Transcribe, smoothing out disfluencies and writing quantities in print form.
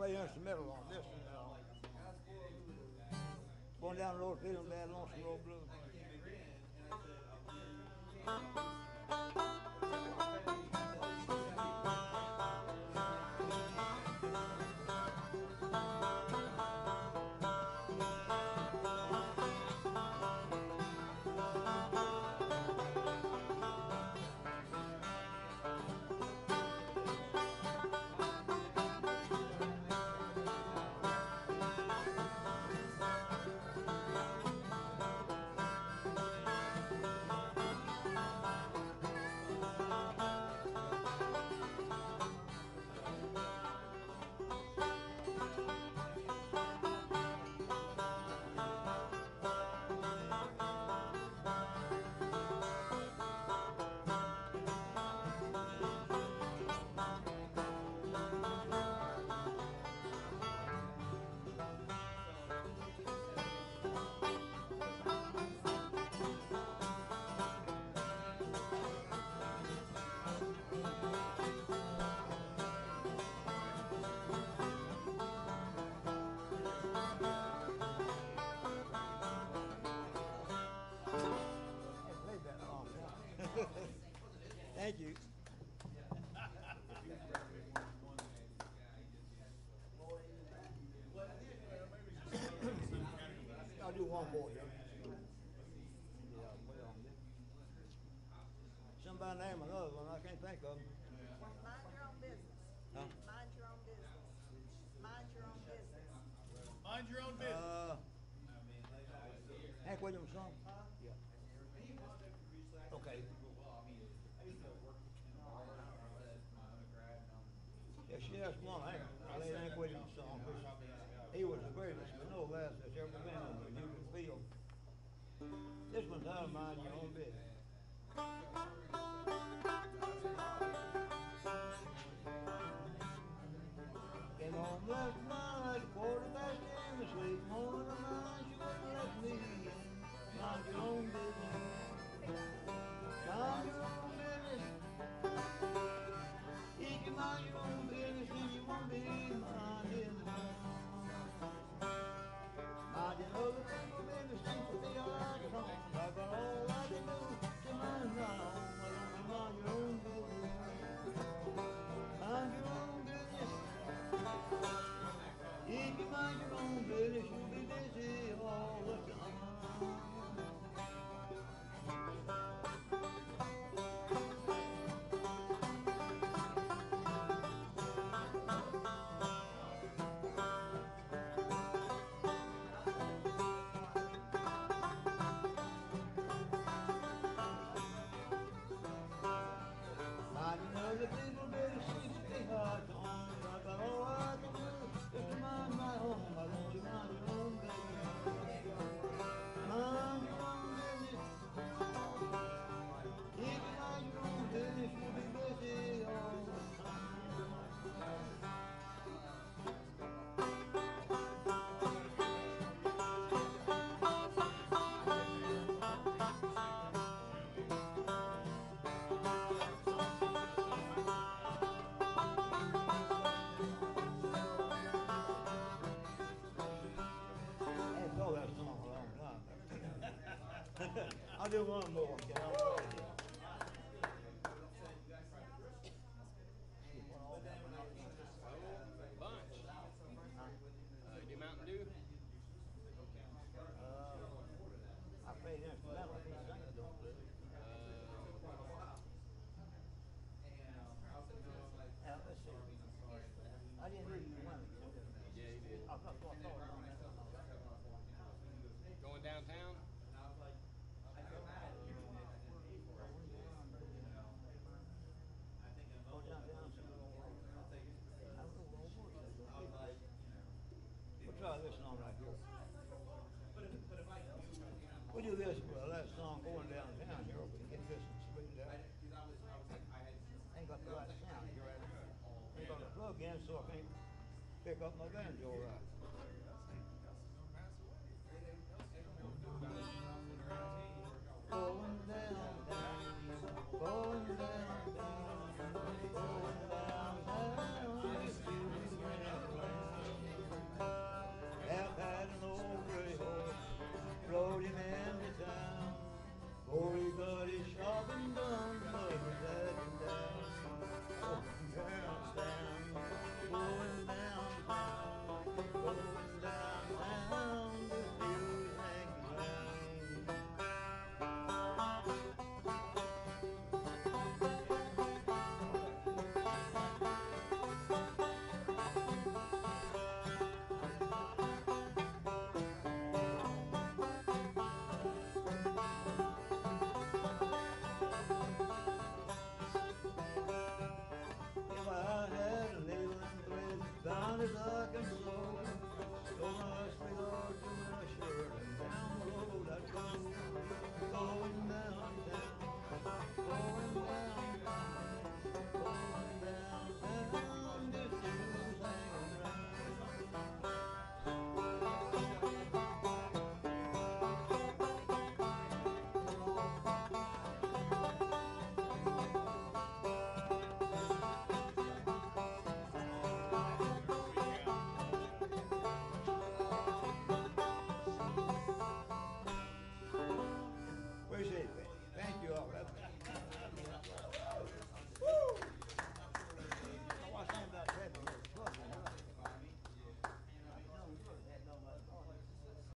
play instrumental on this one. Going down the road feeling bad, lonesome road blues. Thank you. I'll do one more here. Somebody name another one, I can't think of them. Mind your own business. Huh? Mind your own business. Mind your own business. Mind your own business. Hank Williams song? Yeah. Okay. Yeah, she has one, Hank Williams song. He was the greatest, but no less that's ever been on the human field. This one's out of mind your own business. Came home last night, 10:15, the sweet morning of mine, she wouldn't let me in. Mind your own business. Mind your own business. You can mind your own business and you won't be minding mine. Mind your other people's business seems to be like a song. I've got all I can do to mind my own. Why don't you mind your own business? Mind your own business. If you mind your own business, you'll be busy all the time. Minding other people better seems to be hard to own. I've got all I can do is to mind my own. Why don't you mind your own business? Mind your own business. If you mind your own business, you'll be busy all the time. I'll do one more. Bunch. Do Mountain Dew? I played instrumental. I can't sing it, don't play. Let's see. I didn't hear you win. Yeah, you did. I thought on that. Going downtown? We'll try this one right here. We'll do this for the last song going downtown here. We can get this one straightened out. Ain't got the right sound here right here. Ain't got the plug in, so I can't pick up my banjo right. Going downtown, going downtown, going downtown. as I can sew. So my sweetheart to my shirt and down the road I go, going downtown, going downtown, going